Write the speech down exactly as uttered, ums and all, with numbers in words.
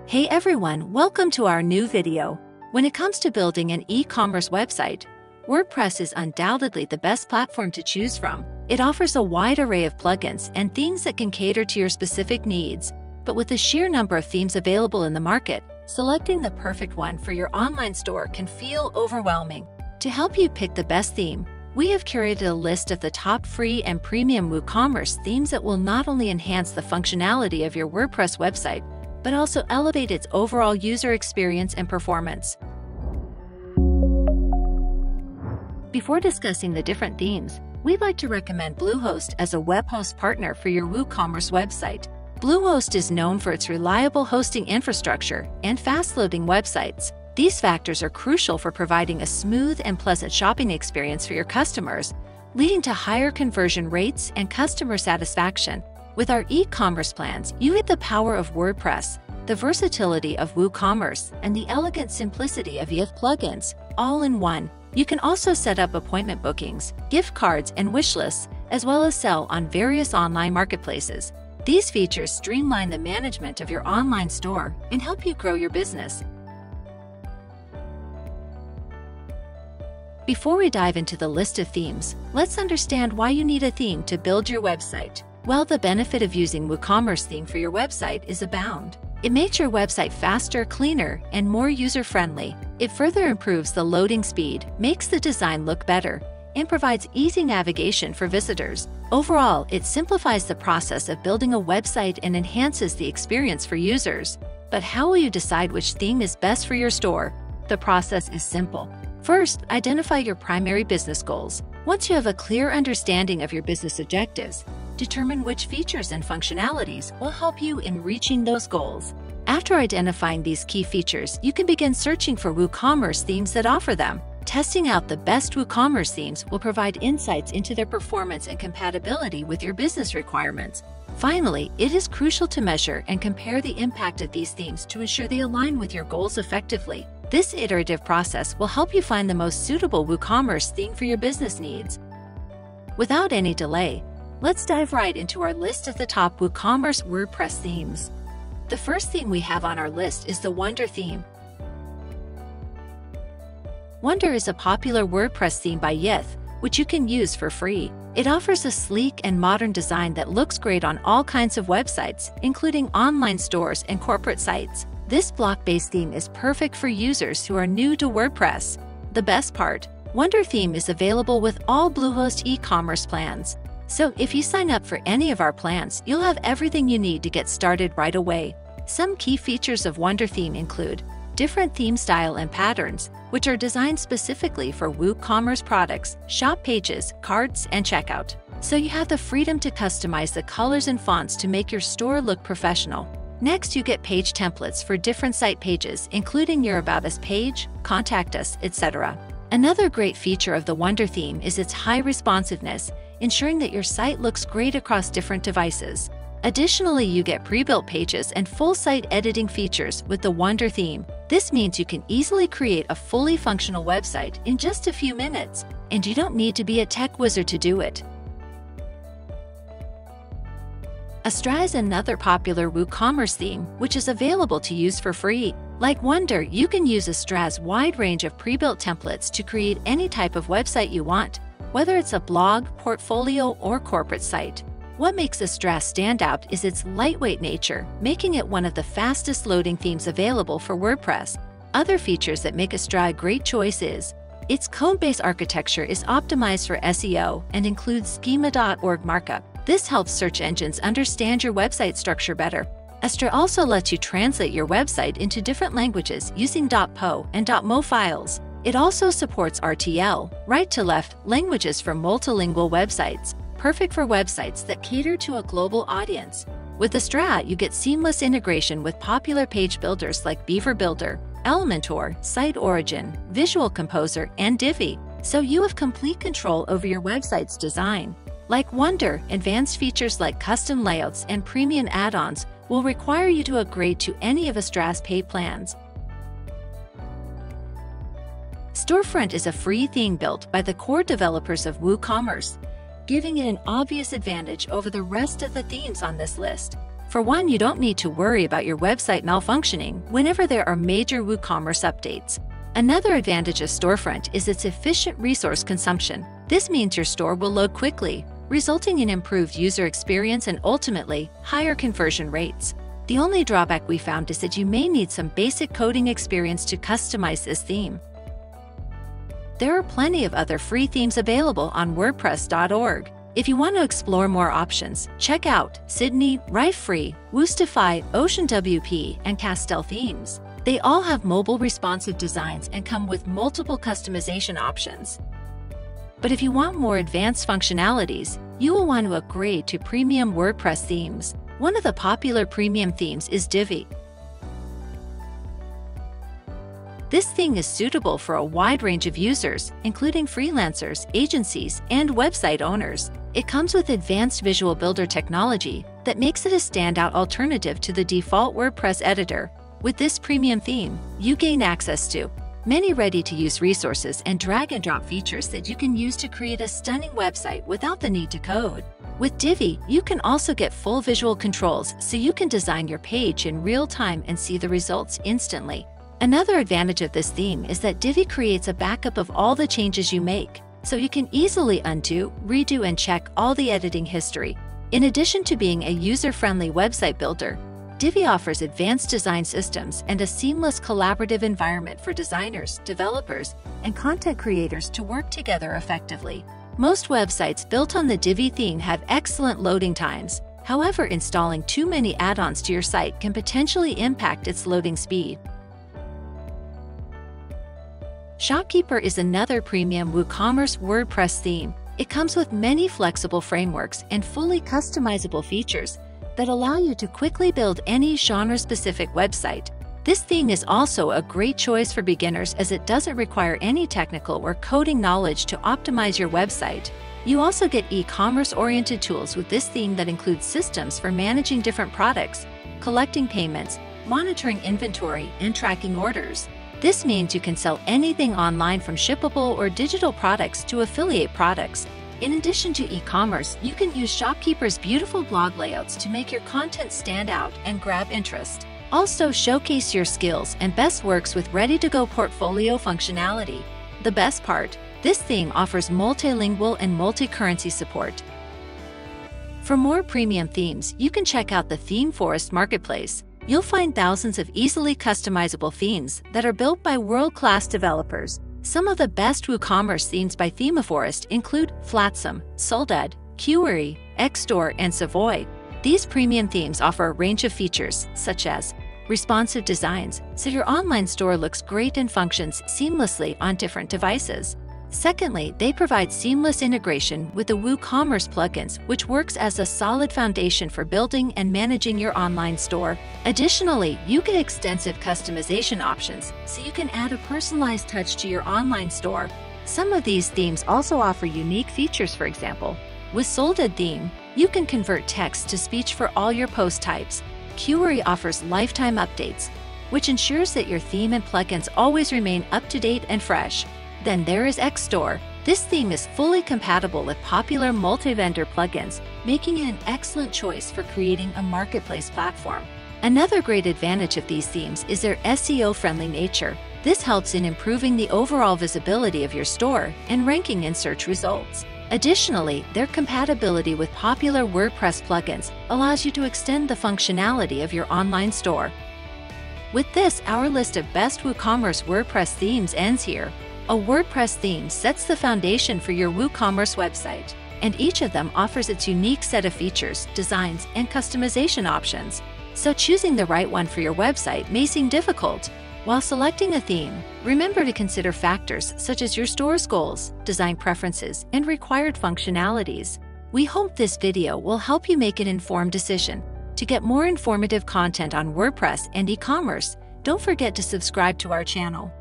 Hey everyone, welcome to our new video. When it comes to building an e-commerce website, WordPress is undoubtedly the best platform to choose from. It offers a wide array of plugins and themes that can cater to your specific needs. But with the sheer number of themes available in the market, selecting the perfect one for your online store can feel overwhelming. To help you pick the best theme, we have curated a list of the top free and premium WooCommerce themes that will not only enhance the functionality of your WordPress website, but also elevate its overall user experience and performance. Before discussing the different themes, we'd like to recommend Bluehost as a web host partner for your WooCommerce website. Bluehost is known for its reliable hosting infrastructure and fast-loading websites. These factors are crucial for providing a smooth and pleasant shopping experience for your customers, leading to higher conversion rates and customer satisfaction. With our e-commerce plans, you get the power of WordPress, the versatility of WooCommerce, and the elegant simplicity of Divi plugins, all in one. You can also set up appointment bookings, gift cards, and wish lists, as well as sell on various online marketplaces. These features streamline the management of your online store and help you grow your business. Before we dive into the list of themes, let's understand why you need a theme to build your website. Well, the benefit of using WooCommerce theme for your website is abound. It makes your website faster, cleaner, and more user-friendly. It further improves the loading speed, makes the design look better, and provides easy navigation for visitors. Overall, it simplifies the process of building a website and enhances the experience for users. But how will you decide which theme is best for your store? The process is simple. First, identify your primary business goals. Once you have a clear understanding of your business objectives, determine which features and functionalities will help you in reaching those goals. After identifying these key features, you can begin searching for WooCommerce themes that offer them. Testing out the best WooCommerce themes will provide insights into their performance and compatibility with your business requirements. Finally, it is crucial to measure and compare the impact of these themes to ensure they align with your goals effectively. This iterative process will help you find the most suitable WooCommerce theme for your business needs. Without any delay, let's dive right into our list of the top WooCommerce WordPress themes. The first theme we have on our list is the Wonder theme. Wonder is a popular WordPress theme by Divi, which you can use for free. It offers a sleek and modern design that looks great on all kinds of websites, including online stores and corporate sites. This block-based theme is perfect for users who are new to WordPress. The best part, Wonder theme is available with all Bluehost e-commerce plans. So if you sign up for any of our plans, you'll have everything you need to get started right away. Some key features of Wonder theme include different theme style and patterns, which are designed specifically for WooCommerce products, shop pages, carts, and checkout. So you have the freedom to customize the colors and fonts to make your store look professional. Next, you get page templates for different site pages, including your About Us page, Contact Us, et cetera. Another great feature of the Wonder theme is its high responsiveness, ensuring that your site looks great across different devices. Additionally, you get pre-built pages and full site editing features with the Wonder theme. This means you can easily create a fully functional website in just a few minutes, and you don't need to be a tech wizard to do it. Astra is another popular WooCommerce theme, which is available to use for free. Like Wonder, you can use Astra's wide range of pre-built templates to create any type of website you want, whether it's a blog, portfolio, or corporate site. What makes Astra stand out is its lightweight nature, making it one of the fastest loading themes available for WordPress. Other features that make Astra a great choice is its code-based architecture is optimized for S E O and includes schema dot org markup. This helps search engines understand your website structure better. Astra also lets you translate your website into different languages using .po and .mo files. It also supports R T L, right-to-left languages for multilingual websites, perfect for websites that cater to a global audience. With Astra, you get seamless integration with popular page builders like Beaver Builder, Elementor, Site Origin, Visual Composer, and Divi, so you have complete control over your website's design. Like Wonder, advanced features like custom layouts and premium add-ons will require you to upgrade to any of Astra's paid plans. Storefront is a free theme built by the core developers of WooCommerce, giving it an obvious advantage over the rest of the themes on this list. For one, you don't need to worry about your website malfunctioning whenever there are major WooCommerce updates. Another advantage of Storefront is its efficient resource consumption. This means your store will load quickly, resulting in improved user experience and ultimately higher conversion rates. The only drawback we found is that you may need some basic coding experience to customize this theme. There are plenty of other free themes available on WordPress dot org. If you want to explore more options, check out Sydney, Rife-Free, Woostify, Ocean W P, and Castell themes. They all have mobile responsive designs and come with multiple customization options. But if you want more advanced functionalities, you will want to upgrade to premium WordPress themes. One of the popular premium themes is Divi. This theme is suitable for a wide range of users, including freelancers, agencies, and website owners. It comes with advanced visual builder technology that makes it a standout alternative to the default WordPress editor. With this premium theme, you gain access to many ready-to-use resources and drag-and-drop features that you can use to create a stunning website without the need to code. With Divi, you can also get full visual controls so you can design your page in real time and see the results instantly. Another advantage of this theme is that Divi creates a backup of all the changes you make, so you can easily undo, redo, and check all the editing history. In addition to being a user-friendly website builder, Divi offers advanced design systems and a seamless collaborative environment for designers, developers, and content creators to work together effectively. Most websites built on the Divi theme have excellent loading times. However, installing too many add-ons to your site can potentially impact its loading speed. Shopkeeper is another premium WooCommerce WordPress theme. It comes with many flexible frameworks and fully customizable features that allow you to quickly build any genre-specific website. This theme is also a great choice for beginners as it doesn't require any technical or coding knowledge to optimize your website. You also get e-commerce-oriented tools with this theme that includes systems for managing different products, collecting payments, monitoring inventory, and tracking orders. This means you can sell anything online from shippable or digital products to affiliate products. In addition to e-commerce, you can use Shopkeeper's beautiful blog layouts to make your content stand out and grab interest. Also, showcase your skills and best works with ready-to-go portfolio functionality. The best part, this theme offers multilingual and multi-currency support. For more premium themes, you can check out the Theme Forest Marketplace. You'll find thousands of easily customizable themes that are built by world-class developers. Some of the best WooCommerce themes by ThemeForest include Flatsome, Soldad, Query, Xstore, and Savoy. These premium themes offer a range of features, such as responsive designs, so your online store looks great and functions seamlessly on different devices. Secondly, they provide seamless integration with the WooCommerce plugins, which works as a solid foundation for building and managing your online store. Additionally, you get extensive customization options, so you can add a personalized touch to your online store. Some of these themes also offer unique features. For example, with Soldad theme, you can convert text to speech for all your post types. Query offers lifetime updates, which ensures that your theme and plugins always remain up to date and fresh. Then there is Xstore. This theme is fully compatible with popular multi-vendor plugins, making it an excellent choice for creating a marketplace platform. Another great advantage of these themes is their S E O-friendly nature. This helps in improving the overall visibility of your store and ranking in search results. Additionally, their compatibility with popular WordPress plugins allows you to extend the functionality of your online store. With this, our list of best WooCommerce WordPress themes ends here. A WordPress theme sets the foundation for your WooCommerce website, and each of them offers its unique set of features, designs, and customization options. So choosing the right one for your website may seem difficult. While selecting a theme, remember to consider factors such as your store's goals, design preferences, and required functionalities. We hope this video will help you make an informed decision. To get more informative content on WordPress and e-commerce, don't forget to subscribe to our channel.